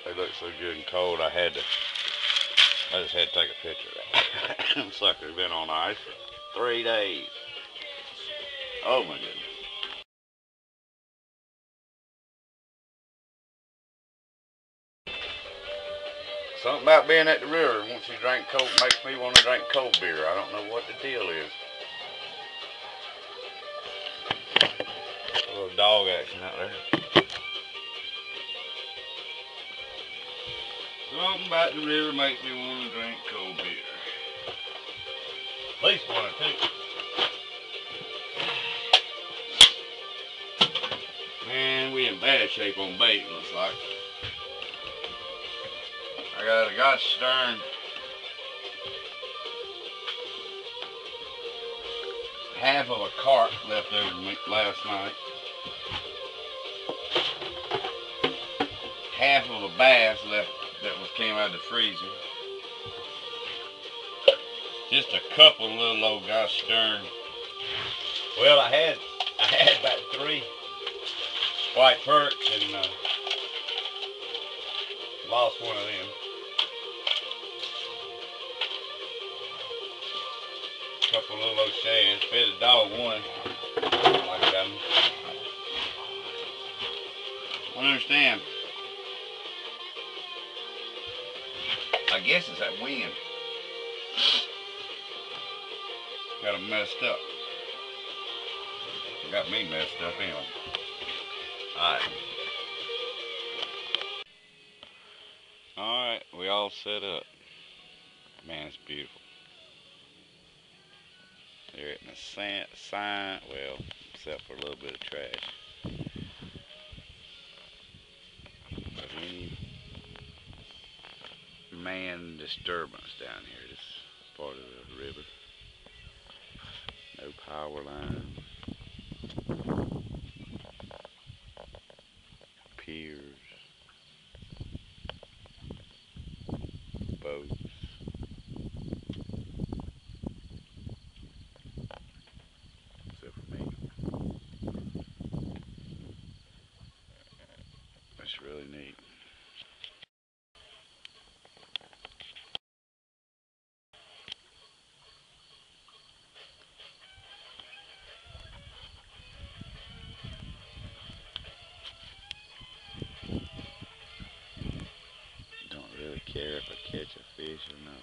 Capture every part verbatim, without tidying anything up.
They look so good and cold, I had to, I just had to take a picture of that. Them suckers been on ice for three days. Oh my goodness. Something about being at the river, once you drink cold, makes me want to drink cold beer. I don't know what the deal is. A little dog action out there. Something about the river makes me want to drink cold beer. At least one or two. Man, we in bad shape on bait, looks like. I got a Gotch Stern half of a carp left over last night. Half of a bass left that was came out of the freezer. Just a couple little old Gotch Stern. Well, I had I had about three white perch and uh, lost one of them. Couple of little old shads. Fed a dog one. Like I got them. I don't understand. I guess it's that wind. Got them messed up. Got me messed up anyway. Alright. Alright, we all set up. Man, it's beautiful. They're in the sand, sign, well, except for a little bit of trash. But any man disturbance down here, this part of the river. No power lines. Piers. Boats. Except for me. That's really neat. Don't really care if I catch a fish or not.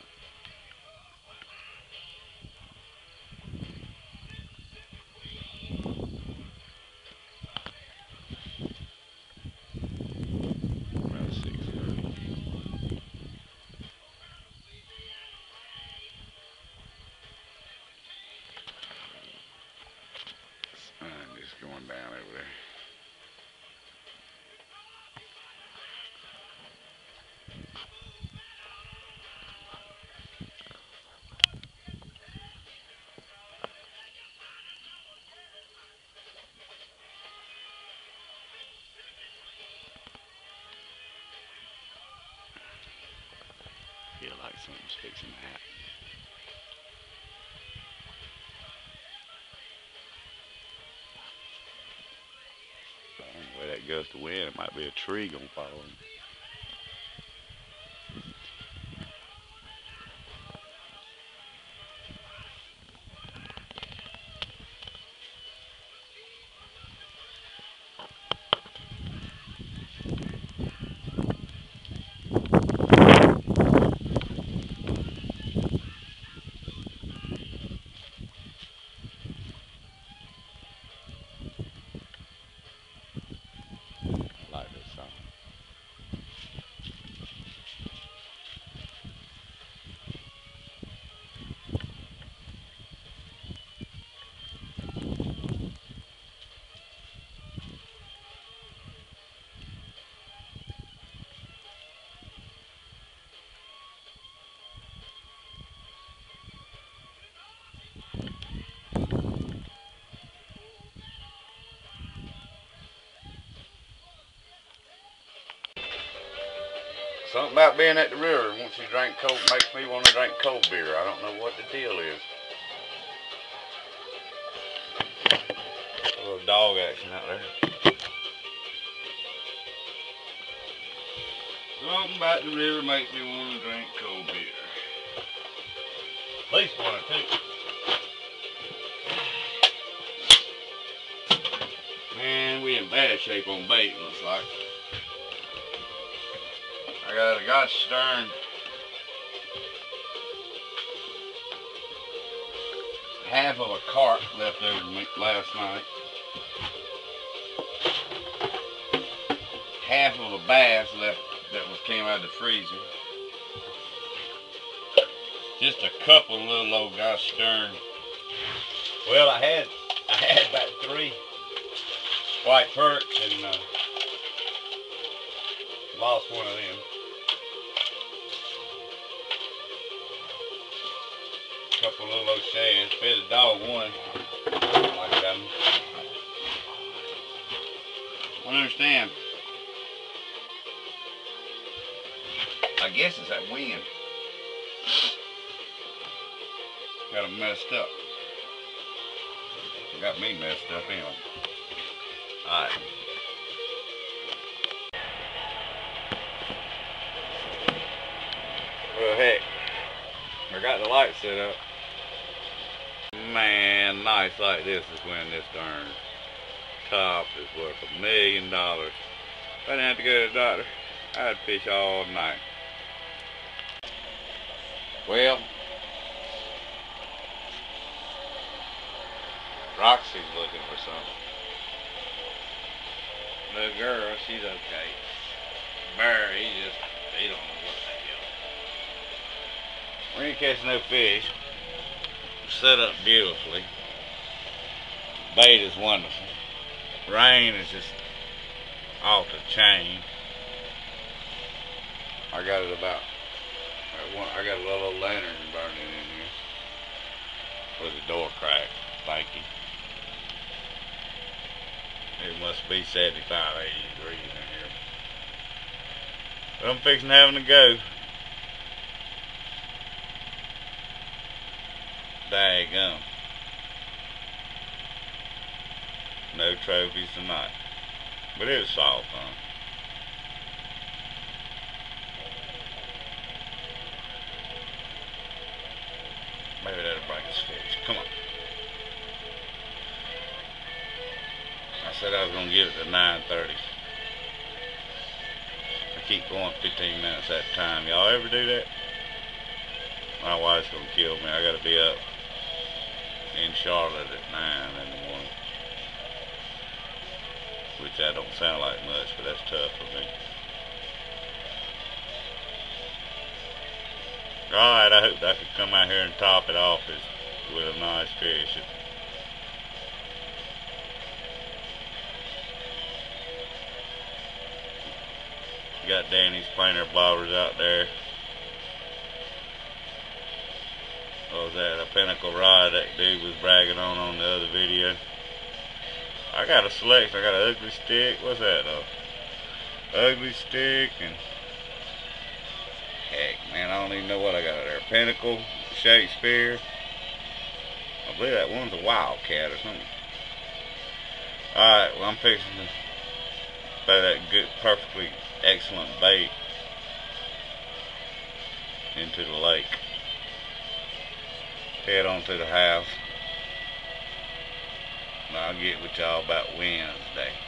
Going down over there. Feel like something's fixing to happen. The way that gust of wind, it might be a tree gonna fall in. I like this song. Something about being at the river, once you drink cold, makes me want to drink cold beer. I don't know what the deal is. A little dog action out there. Something about the river makes me want to drink cold beer. At least one or two. Man, we in bad shape on bait, looks like. I got a Gotch Stern. Half of a carp left over last night. Half of a bass left that was came out of the freezer. Just a couple little old Gotch Stern. Well, I had I had about three white perch and uh, lost one of them. Couple little old shads. Fed a dog one. Like them. I don't understand. I guess it's that wind. Got them messed up. Got me messed up anyway. Alright. Well, heck. I got the light set up. Man, nights like this is when this darn top is worth a million dollars. If I didn't have to go to the doctor, I'd fish all night. Well, Roxy's looking for something. The girl, she's okay. Bear, he just, he don't know what the hell. We ain't catching no fish. Set up beautifully. Bait is wonderful. Rain is just off the chain. I got it about, I got a little lantern burning in here with the door cracked. Thank you. It must be seventy-five, eighty degrees in here. But I'm fixing having to go. Daggum. No trophies tonight. But it was all fun. Maybe that'll bring us fish. Come on. I said I was going to give it to nine thirty. I keep going fifteen minutes at a time. Y'all ever do that? My wife's going to kill me. I got to be up in Charlotte at nine in the morning. Which that don't sound like much, but that's tough for me. Alright, I hope I could come out here and top it off with a nice fish. Got Danny's planer bobbers out there. What was that? A Pinnacle rod that dude was bragging on on the other video. I got a selection. I got an ugly stick. What's that though? Ugly stick and heck, man, I don't even know what I got out there. Pinnacle, Shakespeare. I believe that one's a Wildcat or something. Alright, well I'm fixing to throw that good, perfectly excellent bait into the lake. Head on to the house. And I'll get with y'all about Wednesday.